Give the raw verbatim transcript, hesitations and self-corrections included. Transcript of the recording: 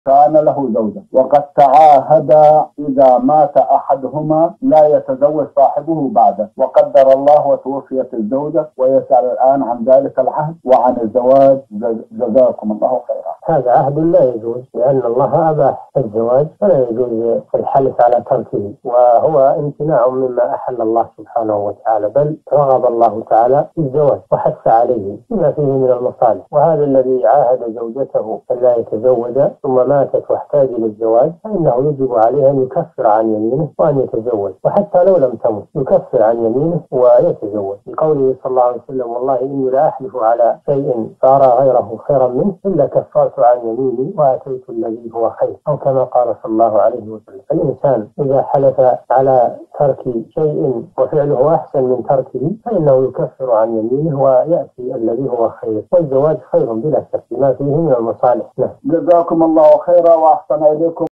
كان له زوجة وقد تعاهد إذا مات أحدهما لا يتزوج صاحبه بعده، وقدر الله وتوفيت الزوجة ويسأل الآن عن ذلك العهد وعن الزواج. جزاكم الله خيرا. هذا عهد لا يجوز، لأن الله أباح الزواج فلا يجوز الحلف على تركه، وهو امتناع مما أحل الله سبحانه وتعالى، بل رغب الله تعالى في الزواج وحث عليه بما فيه من المصالح. وهذا الذي عاهد زوجته أن لا يتزوج ثم ماتت واحتاج للزواج فإنه يجب عليه أن يكفر عن يمينه وأن يتزوج، وحتى لو لم تمت يكفر عن يمينه ويتزوج، لقوله صلى الله عليه وسلم: والله إني لا أحلف على شيء فأرى غيره خيرا منه إلا كفرت عن يميني وأتيت الذي هو خير، أو كما قال صلى الله عليه وسلم. الإنسان إذا حلف على ترك شيء وفعله أحسن من تركه فإنه يكفر عن يمينه ويأتي الذي هو خير، والزواج خير بلا شك ما فيه من المصالح. جزاكم الله خيرا وأحسن إليكم.